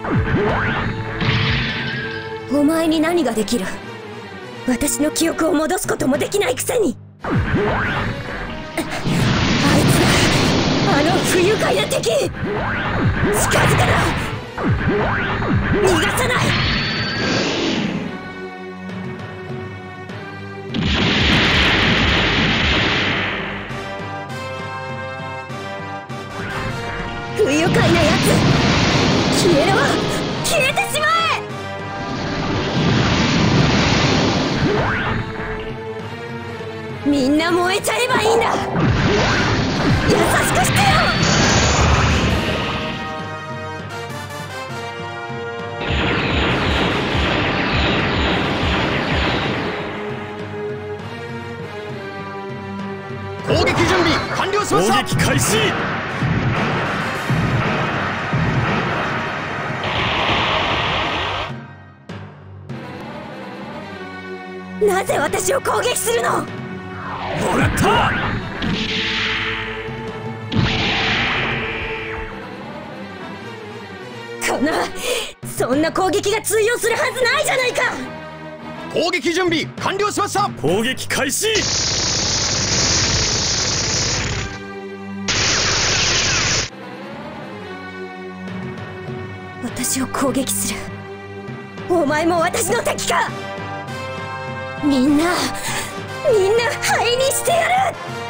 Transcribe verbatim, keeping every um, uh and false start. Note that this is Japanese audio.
お前に何ができる？私の記憶を戻すこともできないくせに。あいつだ、あの不愉快な敵。近づくな。逃がさない。不愉快なやつ、消えろ。消えてしまえ。みんな燃えちゃえばいいんだ。優しくしてよ。 攻撃準備完了しました。 攻撃開始。 なぜ私を攻撃するの？ もらった。 この、そんな攻撃が通用するはずないじゃないか。 攻撃準備完了しました。 攻撃開始。 私を攻撃する。お前も私の敵か。みんなみんな灰にしてやる。